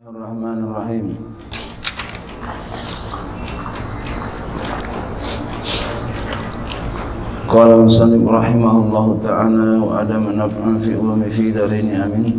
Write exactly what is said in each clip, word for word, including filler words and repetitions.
Bismillahirrahmanirrahim. Qala musannif rahimahullahu ta'ala wa adama naf'an fi ulumi fi darini amin.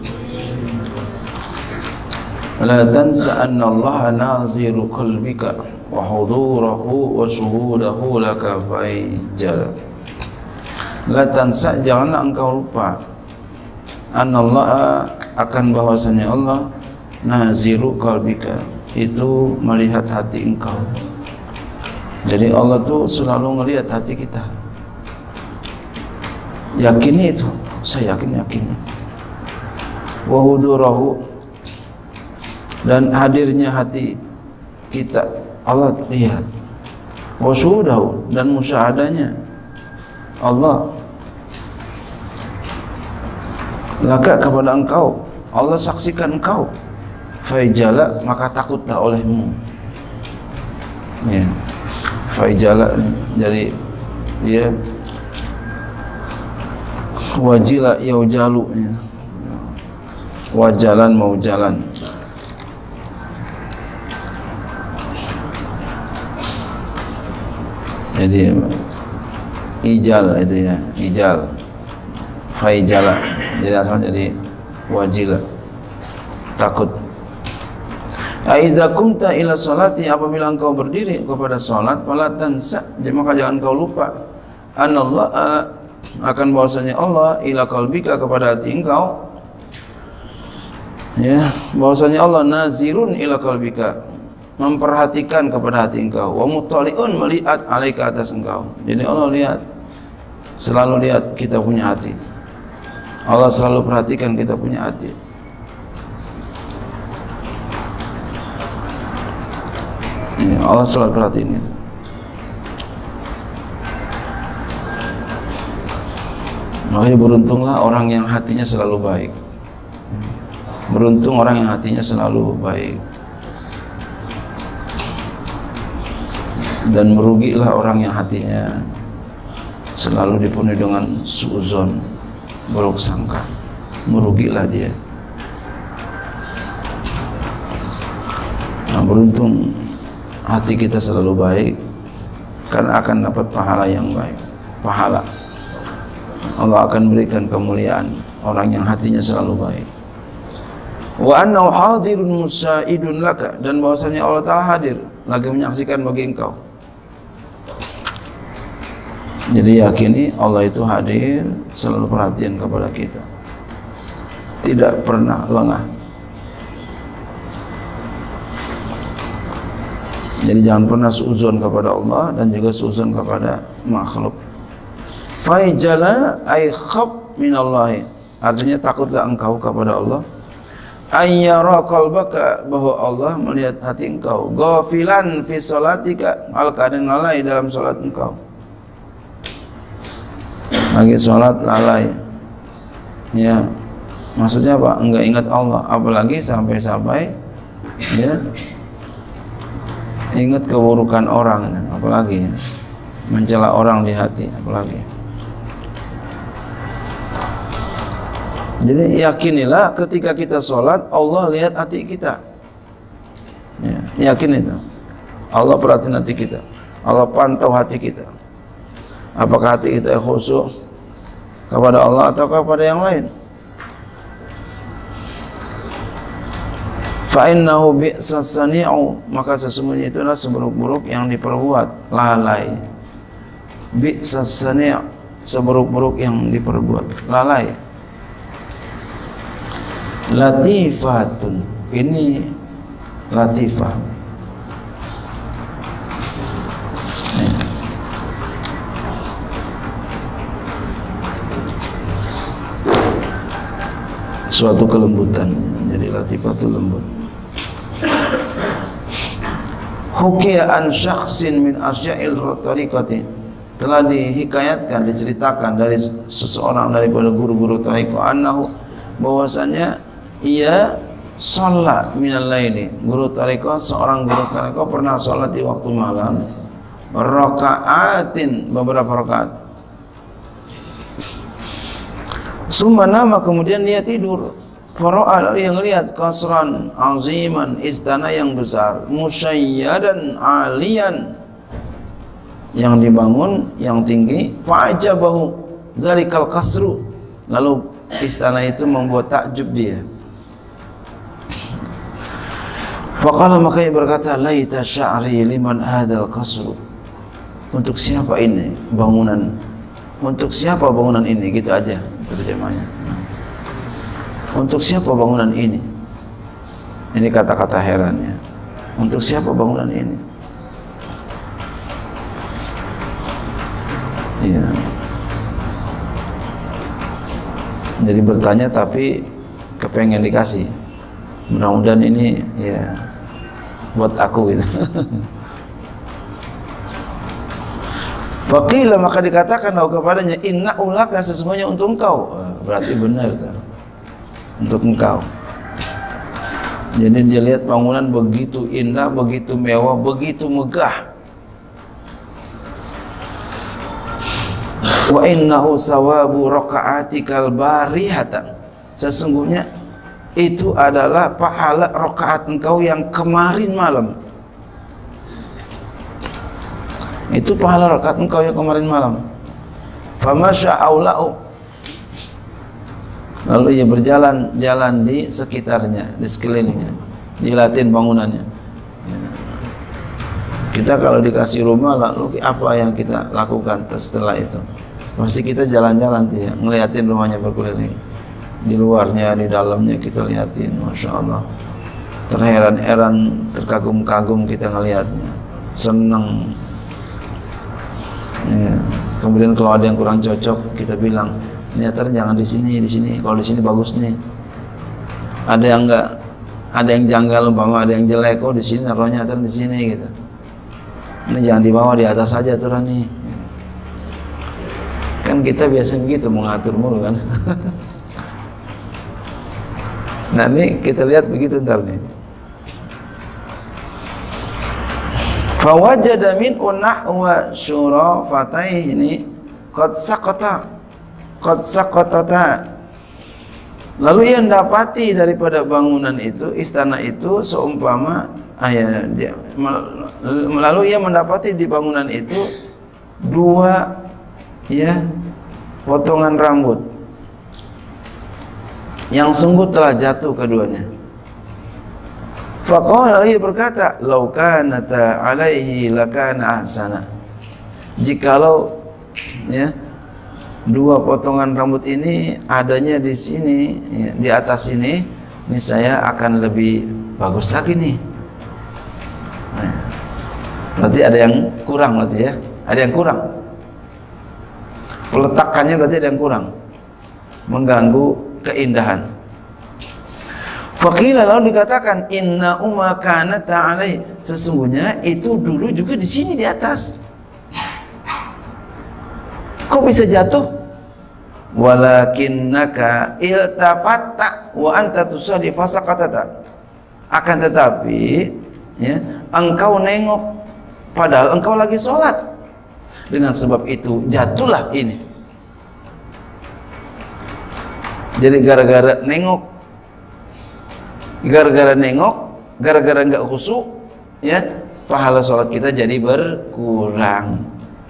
La tansa anna Allah naziru qalbika wa hudurahu wa shuhudahu laka fa'ijala. La tansa, janganlah engkau lupa anna Allah, akan bahwasanya Allah naziru qalbika, itu melihat hati engkau. Jadi Allah tuh selalu melihat hati kita. Yakini itu, saya yakin yakini. Wa hudurahu, dan hadirnya hati kita Allah lihat. Wa syuhudahu, dan musyahadanya Allah laka, kepada engkau. Allah saksikan engkau. Faijala, maka takutlah olehmu. Ya. Faijala, jadi ya, wajila yaujalu, ya. Wajalan mau jalan. Jadi ijal itu ya, ijal. Faijala, jadi asal jadi wajila, takut. Aiza kumta ila sholati, apabila engkau berdiri kepada sholat, fala tansa, maka jangan kau lupa anallah, akan bahwasanya Allah ila qalbika, kepada hati engkau, ya, bahwasanya Allah nazirun ila qalbika, memperhatikan kepada hati engkau, wa muttaliun, melihat alaika, atas engkau. Jadi Allah lihat, selalu lihat kita punya hati. Allah selalu perhatikan kita punya hati. Ya, Allah selalu perhatiin itu. Makanya beruntunglah orang yang hatinya selalu baik. Beruntung orang yang hatinya selalu baik. Dan merugilah orang yang hatinya selalu dipenuhi dengan suuzon, buruk sangka. Merugilah dia. Nah, beruntung hati kita selalu baik, karena akan dapat pahala yang baik. Pahala Allah akan berikan kemuliaan orang yang hatinya selalu baik. Wa annahu hadirun musaidun laka, dan bahwasanya Allah Ta'ala hadir, lagi menyaksikan bagi engkau. Jadi yakini Allah itu hadir, selalu perhatian kepada kita, tidak pernah lengah. Jadi jangan pernah suuzon kepada Allah dan juga suuzon kepada makhluk. Faijala ay khab minallahi, artinya takutlah engkau kepada Allah. Ayyara qalbaka, bahwa Allah melihat hati engkau. Ghafilan fi sholatika, hal keadaan lalai dalam salat engkau. Lagi salat lalai. Ya. Maksudnya apa? Enggak ingat Allah, apalagi sampai-sampai ya ingat keburukan orang, apalagi mencela orang di hati, apalagi. Jadi yakinilah ketika kita sholat, Allah lihat hati kita. Ya, yakin itu. Allah perhatiin hati kita. Allah pantau hati kita. Apakah hati kita khusyuk kepada Allah atau kepada yang lain? Fa'innahu bi'sas sani'u, maka sesungguhnya itulah seburuk-buruk yang diperbuat, lalai. Bi'sas sani', seburuk-buruk yang diperbuat, lalai. Latifatun, ini latifah. Suatu kelembutan, jadi latifatul lembut. Hukiya an syakhsin min asya'il tariqati, telah dihikayatkan, diceritakan dari seseorang daripada guru-guru tariqah, annahu, bahwasanya ia sholat minal laili, guru tariqah, seorang guru tariqah pernah sholat di waktu malam, raka'atin, beberapa rakaat. Summa nama, kemudian dia tidur. Fara'a yang lihat kasran aziman, istana yang besar, musyayyadan aliyan, yang dibangun yang tinggi. Fa'ajabahu zalikal kasru, lalu istana itu membuat takjub dia. Faqala, maka ia berkata, laita sya'ri liman hadal kasru, untuk siapa ini bangunan, untuk siapa bangunan ini, gitu aja terjemahnya. Untuk siapa bangunan ini? Ini kata-kata herannya. Untuk siapa bangunan ini? Iya. Jadi bertanya tapi kepengen dikasih. Mudah-mudahan ini ya buat aku gitu. Faqila, maka dikatakan kepadanya, inna ulaka, sesungguhnya untuk engkau. Berarti benar tuh. Untuk engkau. Jadi dia lihat bangunan begitu indah, begitu mewah, begitu megah. Wa innahu sawabu raka'atikal barihatan, sesungguhnya itu adalah pahala rakaat engkau yang kemarin malam. Itu pahala rakaat engkau yang kemarin malam. Famasya aulau, lalu ia berjalan-jalan di sekitarnya, di sekelilingnya, dilihatin bangunannya. Kita kalau dikasih rumah, lalu apa yang kita lakukan setelah itu? Pasti kita jalan-jalan tuh ya, ngeliatin rumahnya berkeliling. Di luarnya, di dalamnya kita liatin, masya Allah. Terheran-heran, terkagum-kagum kita ngelihatnya, senang. Ya. Kemudian kalau ada yang kurang cocok, kita bilang, niatan jangan di sini, di sini. Kalau di sini bagus nih. Ada yang enggak, ada yang janggal, umpama ada yang jelek. Oh di sini naruhnya niatan di sini gitu. Ini jangan di bawah, di atas saja aturan nih. Kan kita biasa begitu mengatur mulu kan. Nah ini kita lihat begitu ntar nih. Fawajada min nahwa syurafataihi ini qad saqata qad saqatata, lalu ia mendapati daripada bangunan itu, istana itu, seumpama ayah dia, lalu ia mendapati di bangunan itu dua ya potongan rambut yang sungguh telah jatuh keduanya. Faqala, ia berkata, lau kanata alaihi lakana ahsana, jikalau ya dua potongan rambut ini adanya di sini, ya, di atas ini, ini saya akan lebih bagus lagi nih. Nah, berarti ada yang kurang, berarti ya, ada yang kurang. Peletakannya berarti ada yang kurang, mengganggu keindahan. Faqila, lalu dikatakan, inna umma kanata alaihi, sesungguhnya itu dulu juga di sini di atas. Kok bisa jatuh? Walakinnaka iltafatta wa anta tusalli fasaqatata, akan tetapi ya, engkau nengok padahal engkau lagi sholat, dengan sebab itu jatuhlah ini. Jadi gara-gara nengok, gara-gara nengok, gara-gara enggak khusyuk ya, pahala sholat kita jadi berkurang.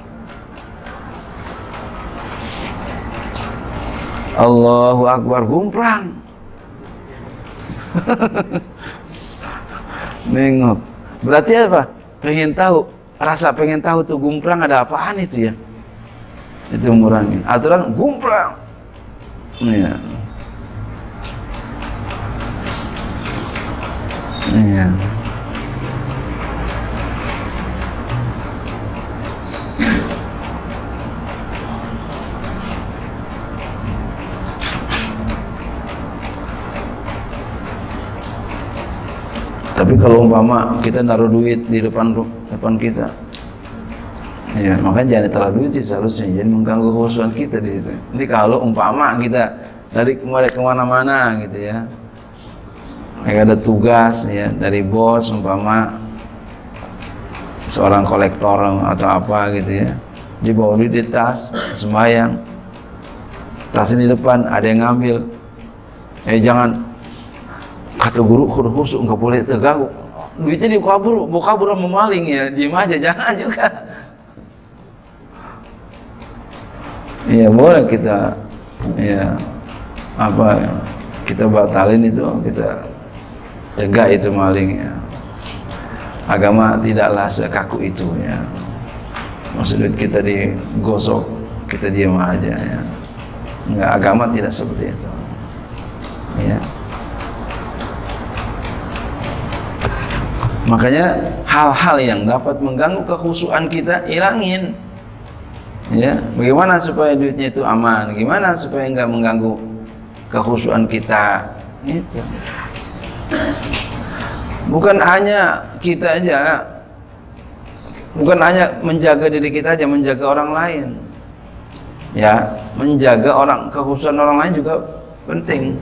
Allahu Akbar, gumprang. Nengok. Berarti apa? Pengen tahu, rasa pengen tahu tuh gumprang ada apaan itu ya. Itu ngurangin. Aturan gumprang. Iya. Iya. Tapi kalau umpama kita naruh duit di depan depan kita, ya makanya jangan taruh duit sih seharusnya, jadi mengganggu khusyuan kita di situ. Ini kalau umpama kita dari kemana-mana gitu ya, kayak ada tugas ya dari bos, umpama seorang kolektor atau apa gitu ya, dibawa duit di tas, sembahyang, tas ini di depan, ada yang ngambil, eh jangan Kata guru kudu khusuk, nggak boleh terganggu. Duitnya dikabur, mau kabur sama maling ya, diem aja, jangan juga. Iya boleh kita, ya apa kita batalin itu, kita cegah itu maling ya. Agama tidaklah sekaku itu ya. Maksudnya kita digosok, kita diam aja ya. Enggak, agama tidak seperti itu. Ya. Makanya hal-hal yang dapat mengganggu kekhusyuan kita hilangin. Ya, bagaimana supaya duitnya itu aman? Gimana supaya enggak mengganggu kekhusyuan kita? Itu. Bukan hanya kita aja, bukan hanya menjaga diri kita aja, menjaga orang lain. Ya, menjaga orang, kekhusyuan orang lain juga penting.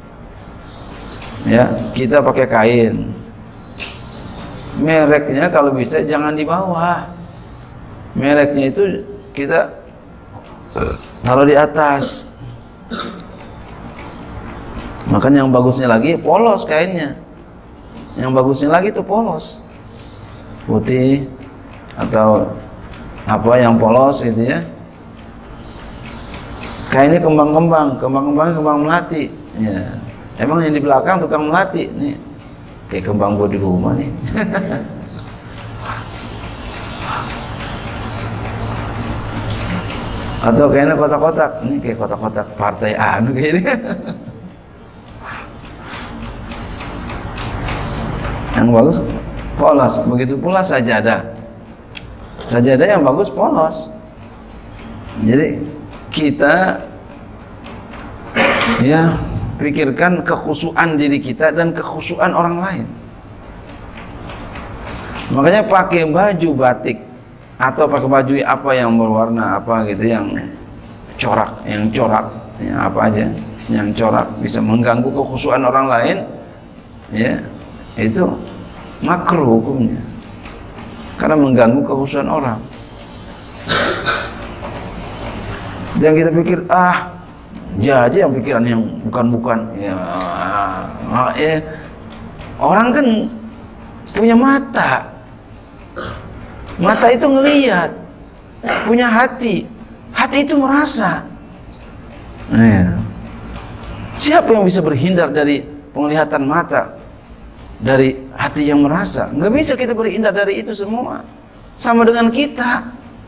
Ya, kita pakai kain. Mereknya kalau bisa jangan di bawah. Mereknya itu kita taruh di atas. Makanya yang bagusnya lagi polos kainnya. Yang bagusnya lagi itu polos, putih atau apa yang polos gitu ya. Kainnya kembang-kembang, kembang-kembang kembang melati. Ya. Emang yang di belakang tukang melati nih. Kayak kembang gua di rumah nih. Atau kayaknya kotak-kotak, ini kayak kotak-kotak partai anu kayaknya. Yang bagus polos, begitu pula sajadah. Sajadah yang bagus polos. Jadi kita ya pikirkan kekhusyuan diri kita dan kekhusyuan orang lain. Makanya pakai baju batik atau pakai baju apa yang berwarna apa gitu, yang corak, yang corak, ya apa aja, yang corak bisa mengganggu kekhusyuan orang lain, ya itu makruh hukumnya, karena mengganggu kekhusyuan orang. Jangan kita pikir ah jadi yang pikiran yang bukan-bukan ya, eh, orang kan punya mata. Mata itu ngelihat, punya hati, hati itu merasa. Nah, siapa yang bisa berhindar dari penglihatan mata, dari hati yang merasa? Nggak bisa kita berhindar dari itu semua. Sama dengan kita.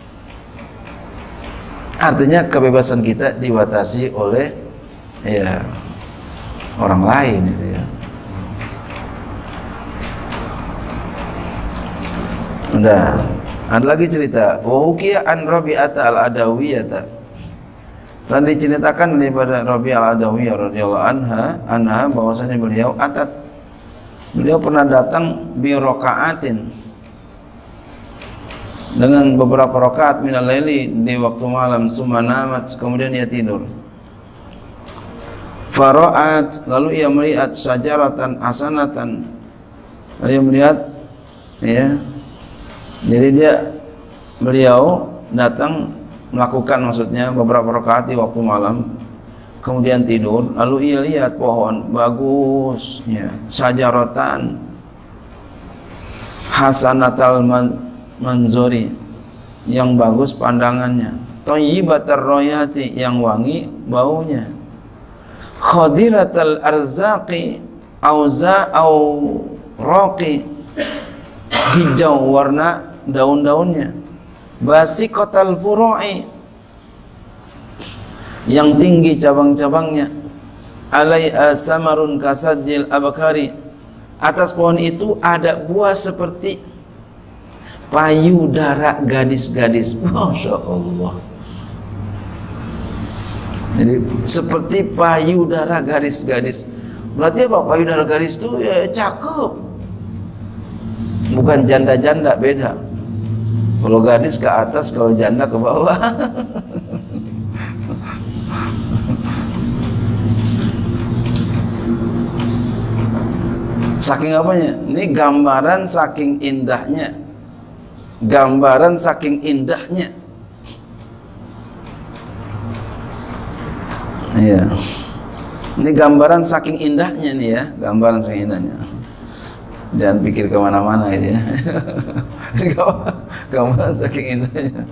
Artinya kebebasan kita dibatasi oleh ya orang lain itu ya. Udah. Ada lagi cerita, wa hukiya an Rabi'ata al-Adawiyata. Dan diceritakan daripada Rabi'ah al-Adawiyah radhiyallahu anha, anha bahwasanya beliau atat beliau pernah datang bi rakaatin dengan beberapa rakaat minal laili di waktu malam, sumanamat, kemudian ia tidur. Fara'at, lalu ia melihat syajaratan hasanatan. Lalu ia melihat ya. Jadi dia beliau datang melakukan maksudnya beberapa rakaat di waktu malam, kemudian tidur, lalu ia lihat pohon bagus ya, sajaratan hasanatal man, manzuri, yang bagus pandangannya, thayyibatar royati, yang wangi baunya, khadiratal arzaqi auza au raqi, hijau warna daun-daunnya, basiqatal furu'i, yang tinggi cabang-cabangnya, alaiha samarun kasajil abakari, atas pohon itu ada buah seperti payudara gadis-gadis. Masya Allah. Jadi seperti payudara gadis-gadis. Berarti apa? Payudara gadis itu ya cakep. Bukan janda-janda, beda. Kalau gadis ke atas, kalau janda ke bawah. Saking apanya? Ini gambaran saking indahnya. Gambaran saking indahnya. Iya. Ini gambaran saking indahnya nih ya, gambaran saking indahnya. Jangan pikir kemana-mana itu ya. Gambaran saking indahnya.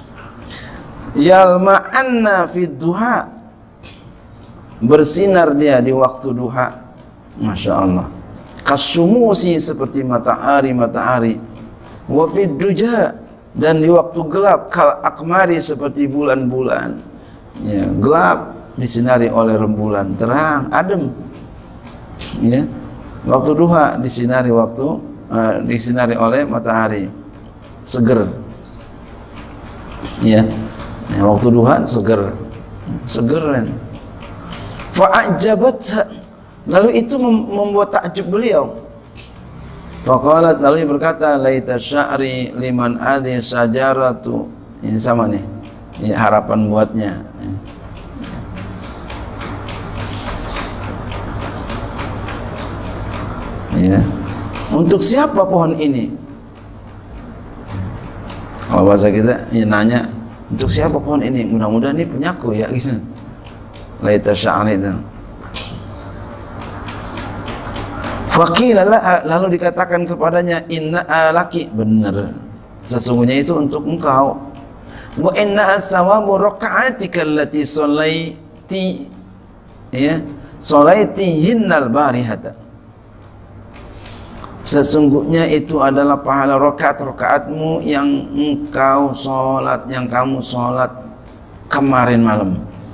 Yalma'anna fid duha, bersinar dia di waktu duha. Masya Allah. Kasumusi, seperti matahari matahari. Wa fid duja, dan di waktu gelap kal akmari, seperti bulan-bulan. Ya, gelap disinari oleh rembulan, terang, adem. Ya. Waktu duha disinari waktu uh, disinari oleh matahari, seger. Ya. Ya, waktu duha seger. Seger. Fa'ajabat, lalu itu membuat takjub beliau. Faqalat, lalu berkata, laita sya'ri liman adi sajaratu. Ini sama nih. Ini harapan buatnya. Ya. Untuk siapa pohon ini? Kalau bahasa kita ya nanya, untuk siapa pohon ini? Mudah-mudahan ini punyaku ya gitu. Laita sya'ri itu. Faqila, lalu dikatakan kepadanya, inna alaki, benar, sesungguhnya itu untuk engkau. Wa inna as-sawabu raka'atika allati shalaiti, ya, shalaitihinnal barihata. Sesungguhnya itu adalah pahala rakaat-rakaatmu yang engkau sholat, yang kamu sholat kemarin malam.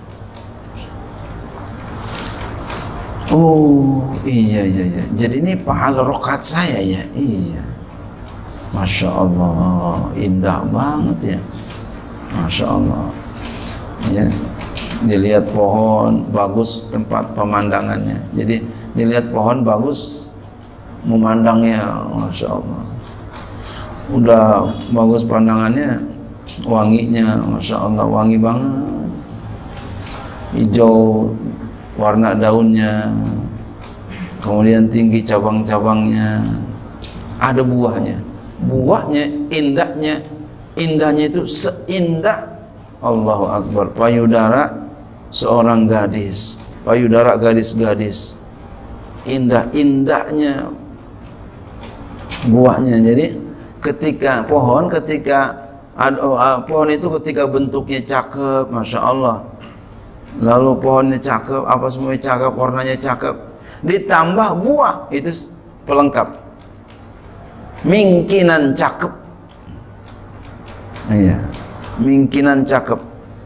Oh iya iya iya. Jadi ini pahala rakaat saya ya. Iya. Masya Allah, indah banget ya. Masya Allah. Ya. Dilihat pohon bagus, tempat pemandangannya. Jadi dilihat pohon bagus, memandangnya, Masya Allah. Udah bagus pandangannya, wanginya, Masya Allah, wangi banget. Hijau warna daunnya, kemudian tinggi cabang-cabangnya, ada buahnya. Buahnya indahnya, indahnya itu seindah, Allahu Akbar, payudara seorang gadis, payudara gadis-gadis. Indah-indahnya buahnya. Jadi ketika pohon, ketika uh, pohon itu ketika bentuknya cakep, Masya Allah, lalu pohonnya cakep, apa semuanya cakep, warnanya cakep, ditambah buah, itu pelengkap. Mingkinan cakep. Iya, mingkinan cakep.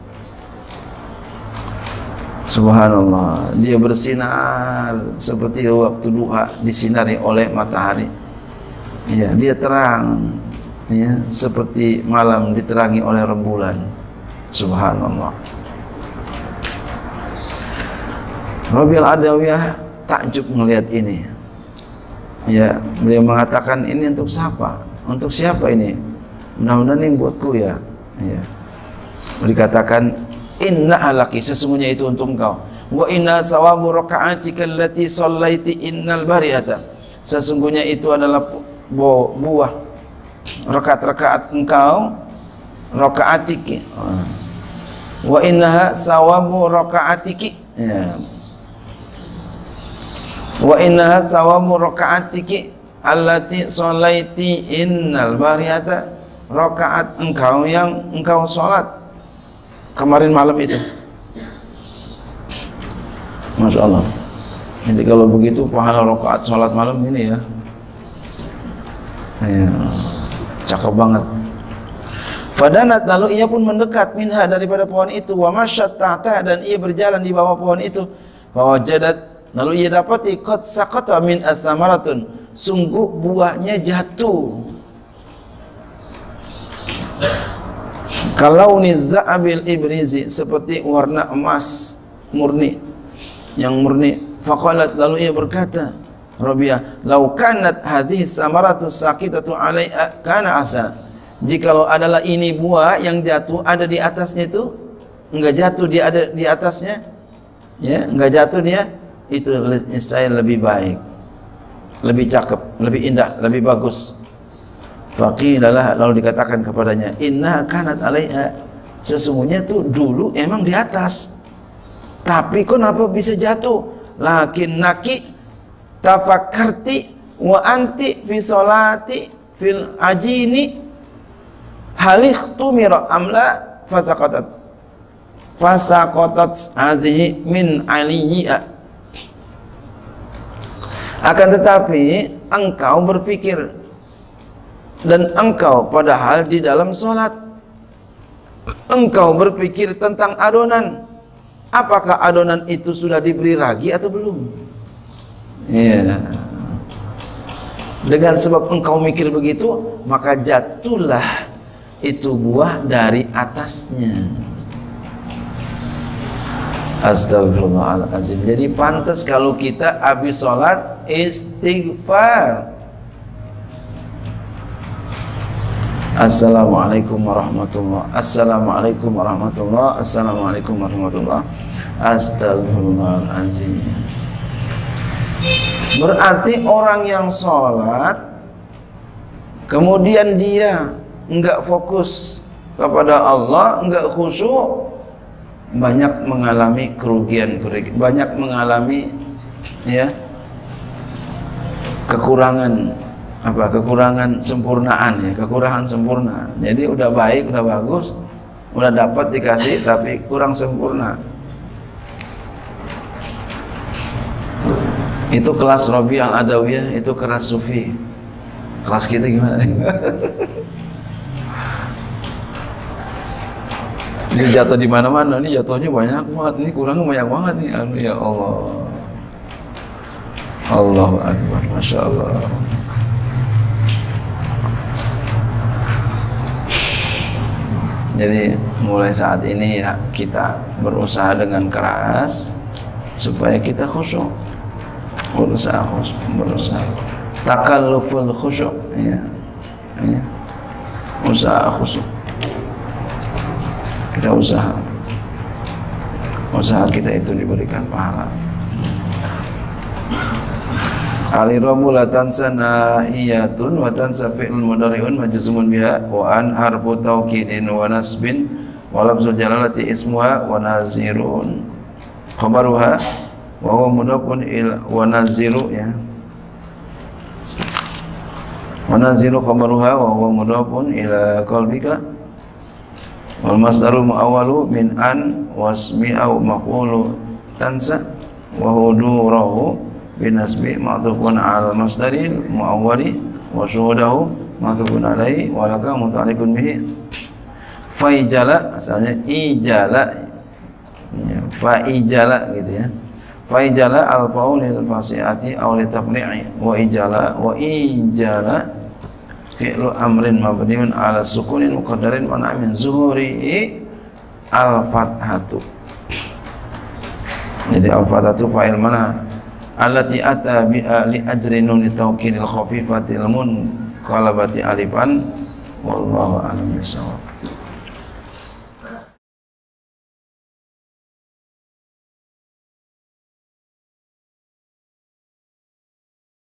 Subhanallah, dia bersinar seperti waktu duha disinari oleh matahari. Ya, dia terang, ya, seperti malam diterangi oleh rembulan. Subhanallah. Rabi'al Adawiyah takjub melihat ini. Ya, beliau mengatakan, ini untuk siapa? Untuk siapa ini? Mudah-mudahan ini buatku ya. Ya. Dikatakan, inna alaki, sesungguhnya itu untuk engkau. Wa inna sawabu raka'atika allati shallaiti innal bariyata, sesungguhnya itu adalah buah rakaat-rakaat engkau, rakaatiki. Wa innaha sawabu rakaatiki, ya. Wa innaha sawabu rakaatiki allati shallaiti innal bariyata, rakaat engkau yang engkau salat kemarin malam itu. Masya Allah. Jadi kalau begitu pahala rakaat salat malam ini ya, ya cakep banget. Fadanat, lalu ia pun mendekat minha, daripada pohon itu, wa masyat tahta, dan ia berjalan di bawah pohon itu. Wa wajadat, lalu ia dapati qad saqata min as-samaratun, sungguh buahnya jatuh. Kalau nizza'abil ibrizi, seperti warna emas murni, yang murni. Faqalat, lalu ia berkata, Rabi'ah, lau kanat hadhihi samaratu saqitatu alaiha kana asa, jikalau adalah ini buah yang jatuh ada di atasnya, itu enggak jatuh dia ada di atasnya, ya, enggak jatuh dia, itu saya lebih baik, lebih cakep, lebih indah, lebih bagus. Faqilalah, lalu dikatakan kepadanya, inna kanat alaiha, sesungguhnya itu dulu emang di atas. tapi kenapa bisa jatuh? Lakin naki tafakkarti wa anti fi sholati fil ajini halikhtumira amla fasaqatat fasaqatat hazihi min aliyya. Akan tetapi engkau berpikir dan engkau padahal di dalam sholat engkau berpikir tentang adonan, apakah adonan itu sudah diberi ragi atau belum? Ya yeah. Dengan sebab engkau mikir begitu, maka jatuhlah itu buah dari atasnya. Astagfirullahaladzim. Jadi pantas kalau kita habis sholat istighfar. Assalamualaikum warahmatullah. Assalamualaikum warahmatullah. Assalamualaikum warahmatullah. Astagfirullahaladzim. Berarti orang yang sholat kemudian dia enggak fokus kepada Allah, enggak khusyuk, banyak mengalami kerugian, banyak mengalami ya kekurangan apa kekurangan sempurnaan ya kekurangan sempurna. Jadi udah baik, udah bagus, udah dapat dikasih tapi kurang sempurna. Itu kelas Robi Al-Adawiyah, itu kelas Sufi. Kelas kita gimana nih? Ini jatuh di mana-mana, ini jatuhnya banyak banget, ini kurangnya banyak banget nih. Anu ya Allah. Allahu Akbar, Masya Allah. Jadi mulai saat ini ya kita berusaha dengan keras supaya kita khusyuk, berusaha khusyuk, berusaha takalluful khusyuk, ya, ya. Usaha khusyuk, kita usaha, usaha kita itu diberikan pahala. Al-i'rabu la tansa nahiyatun wa tansa fi'lun mudhari'un majzumun biha wa an harfu tawkidin wa nasbin wa lafzul jalalati ismuha wa nazirun khabaruha wa huwa mudhafun ila wa naziru ya wa naziru khabaruha wa huwa mudhafun ila qalbika wal masdarul muawwalu min an wasmi aw maqulu tansa wa hudurahu binasbi ma'tufun al masdaril muawwali wa syuhudahu ma'tufun alaihi wa laka muta'alliqun bihi. Faijala asalnya ijala ya, faijala gitu ya. Faijala al faul lil fasiati aw li tafni'i wa ijala wa ijala fi'lu amrin mabniun ala sukunin muqaddarin wa min zuhuri al fathatu. Jadi al fathatu fa'il mana? Allati ata bi li ajri nun tawkidil khafifatil mun qalabati alifan wallahu a'lam bissawab.